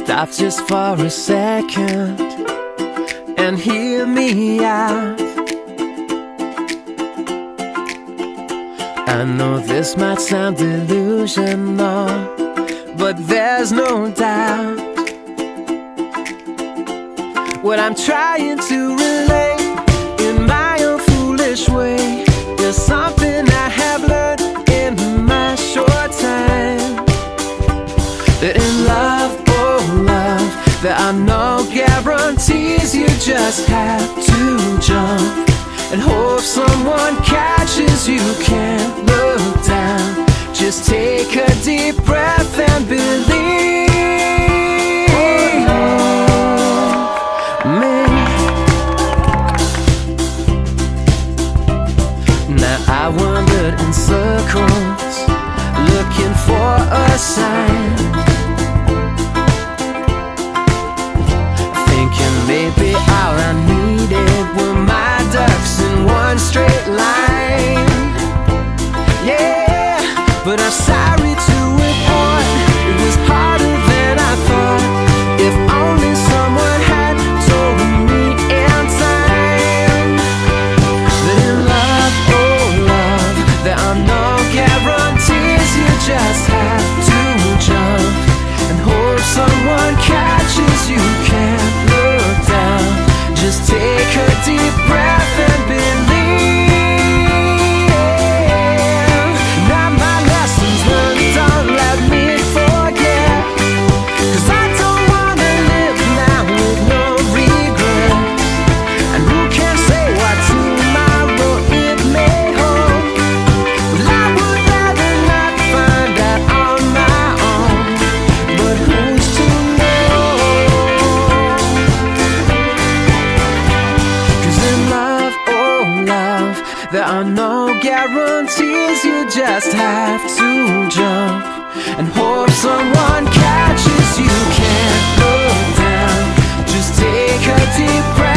Stop just for a second and hear me out. I know this might sound delusional, but there's no doubt what I'm trying to relate in my own foolish way is something I have learned in my short time. That in love, oh love, there are no guarantees. You just have to jump and hope someone catches you. Can't look down, just take a deep breath and believe me. Now I wandered in circles looking for a sign, thinking maybe all I needed were my ducks in one straight line. Yeah, but I'm sorry to report it was harder than I thought. If only someone had told me in time that in love, oh love, there are no guarantees. You just have to jump and hope someone catches you. Can't look down, just take a deep breath and believe. Now my lessons learned, don't let me forget, 'cause I don't wanna live now with no regrets. And who can say what tomorrow it may hold? Well, I would rather not find out on my own, but who's to know? 'Cause in love, oh love, there are no guarantees. You just have to jump and hope someone catches you. Can't look down, just take a deep breath.